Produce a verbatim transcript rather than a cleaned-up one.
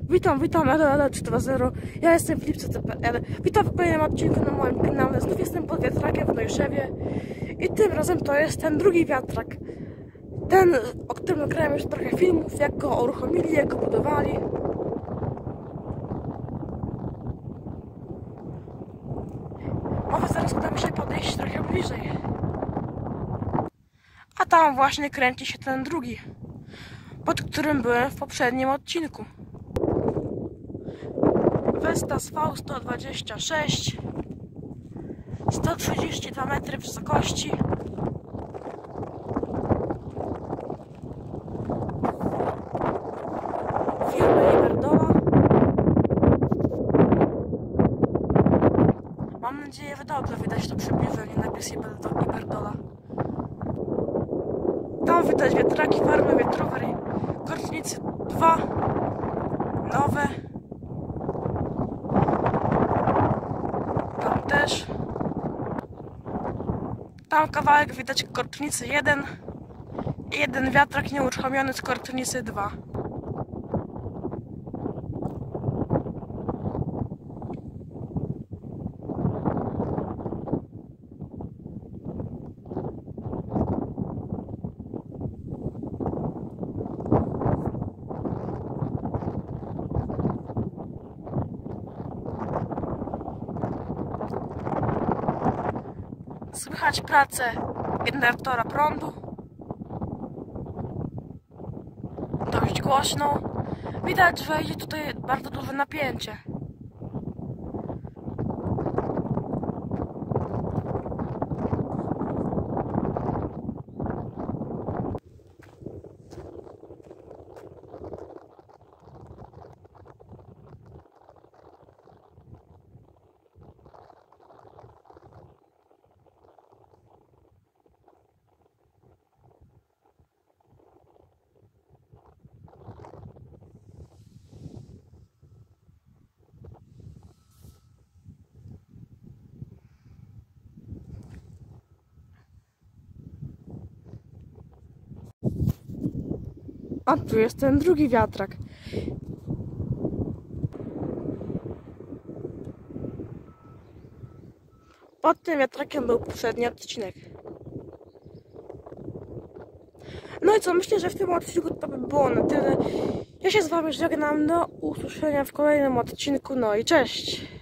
Witam, witam, L L trzy dwa zero. Ja jestem Filip C C P L. Witam w kolejnym odcinku na moim kanale. Znów jestem pod wiatrakiem w Nojszewie. I tym razem to jest ten drugi wiatrak. Ten, o którym nagrałem już trochę filmów, jak go uruchomili, jak go budowali. Może zaraz uda mi się podejść trochę bliżej. A tam właśnie kręci się ten drugi, pod którym byłem w poprzednim odcinku. Vestas V sto dwadzieścia sześć, sto trzydzieści dwa metry wysokości. Firmy Iberdola. Mam nadzieję, że dobrze widać to przybliżenie, napis Iberdola. Tam widać wiatraki farmy wiatrowej Kortnicy dwa, nowe. Tam też. Tam kawałek widać Kortnicy jeden i jeden wiatrak nieuruchomiony z Kortnicy dwa. Słychać pracę generatora prądu. Dość głośno. Widać, że idzie tutaj bardzo duże napięcie. A tu jest ten drugi wiatrak. Pod tym wiatrakiem był poprzedni odcinek. No i co, myślę, że w tym odcinku to by było na tyle. Ja się z wami żegnam, do usłyszenia w kolejnym odcinku, no i cześć!